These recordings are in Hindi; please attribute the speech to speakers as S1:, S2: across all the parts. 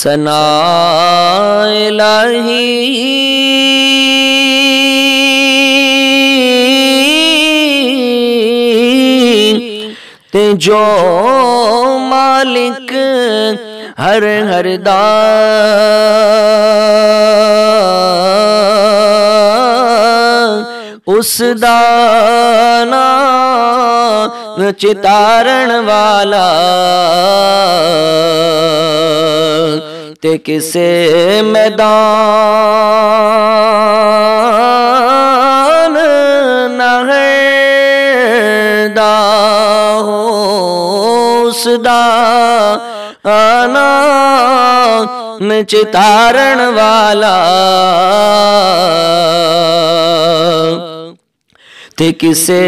S1: सना इलाही ते जो मालिक हर हर दा उस दाना चितारण वाला ते किसे मैदान न है दा हो उस दाना चितारण वाला ते किसे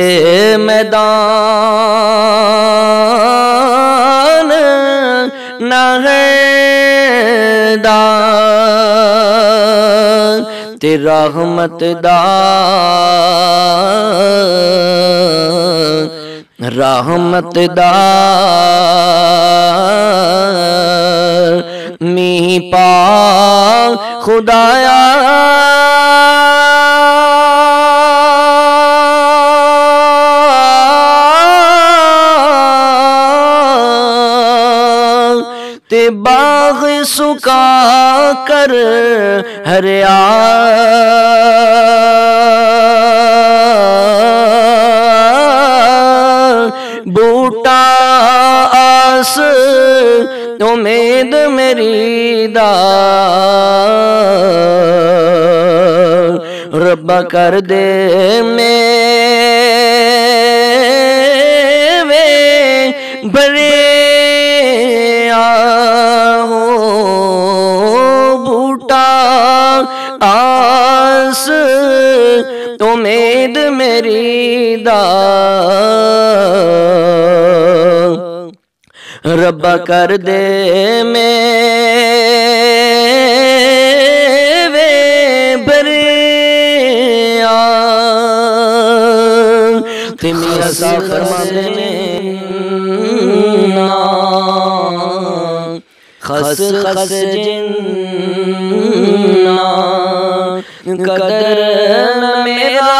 S1: मैदान न है दा ते रहमत दा मी पा खुदाया ते बाग सुखा कर हरिया बूटा आस उम्मीद मेरी दा रब्बा कर दे मेवे बरे हो बूटा आस उम्मीद मेरी दा रब्बा कर दे मेवे बरिया ते मियां साहब फरमाते ने खस खस जिन्ना कदर न मेरा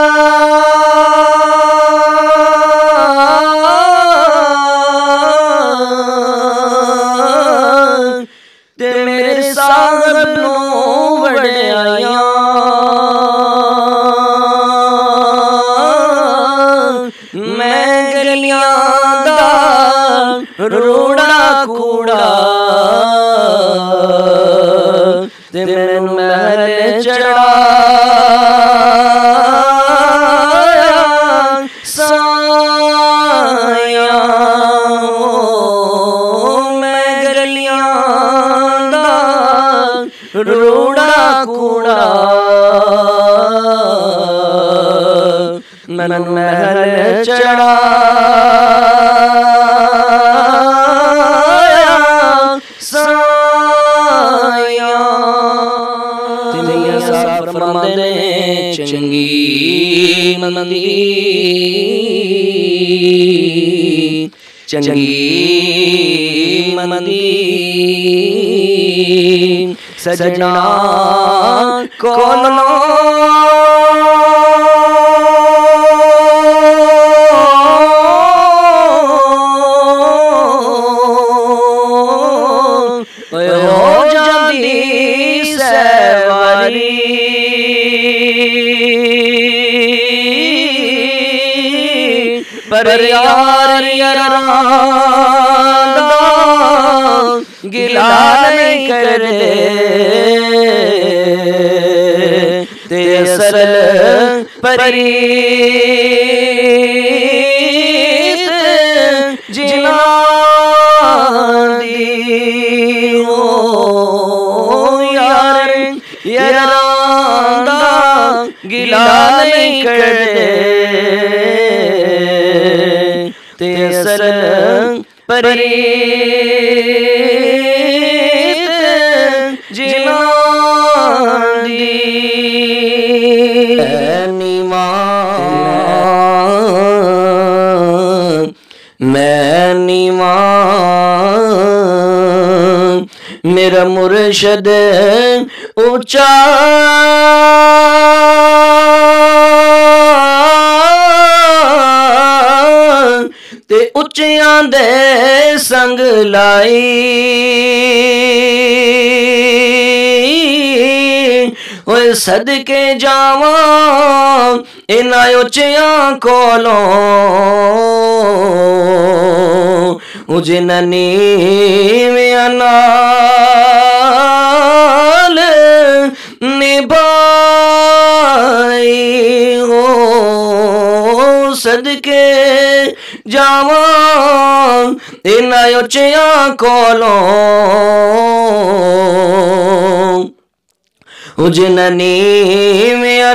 S1: ते मेरे साहब नो वड़ियाया मैं गलियां दा रोड़ा कूड़ा ते मैनू महल चढ़ाया साया मैं गलियां दा रोड़ा कूड़ा मैनू महल चढ़ाया साया ते मियां साहब फरमाते ने चंगी मंदी सजना कोलो हो जाती सवारी पर यार यारांदा गिला नहीं कर दे ते असल परीत जिना दी हो यार यारांदा गिला नहीं कर दे ते असल परीत जिना दी मेरा मुर्शद ऊंचा ते उच्चियां दे संग लाई ओए सदके जावां इन्हां उच्चियां कोलों जिन्हां नीवियां नाल निभाई हो सदके जावां इन्हां उच्चियां कोलों जिन्हां नीवियां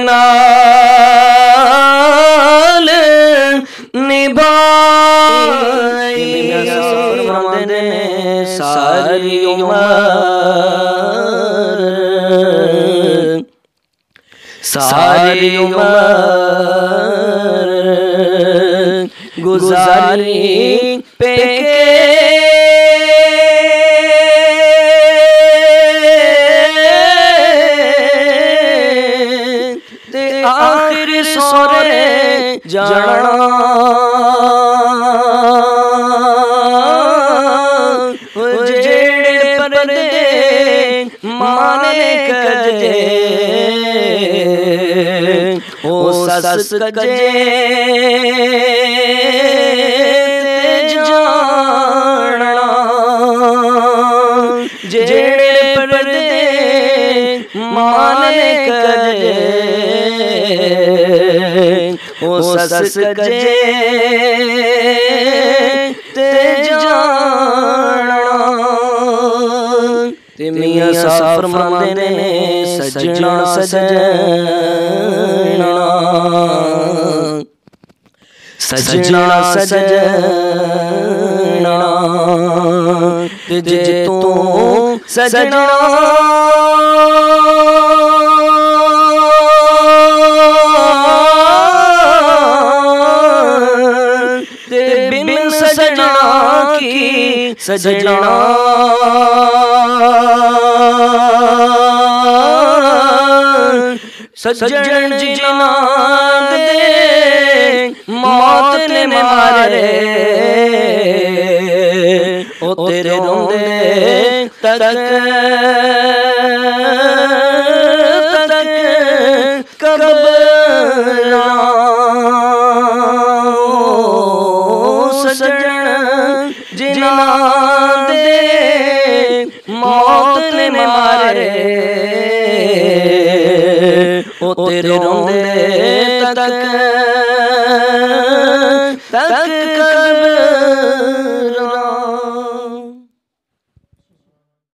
S1: नाल निभाई फरमाते ने सारी उम्र गुजारी पेके ते आखिर सोरे जाना जेड़े परदे माने कजे ओ सस कजे जाना जेड़े परदे माने कजे ओ सस कजे ते जाना ते मियां साहब फरमांदे ने सजना सजना सजना सजना ते जे तू सजना ते बिन सजना की सजना सज्जन जिना दे मौत ने मारे ओ तेरे रोंदे तक कब्र सज्जन जिना दे मौत ने मारे ओ तेरे रोंदे तक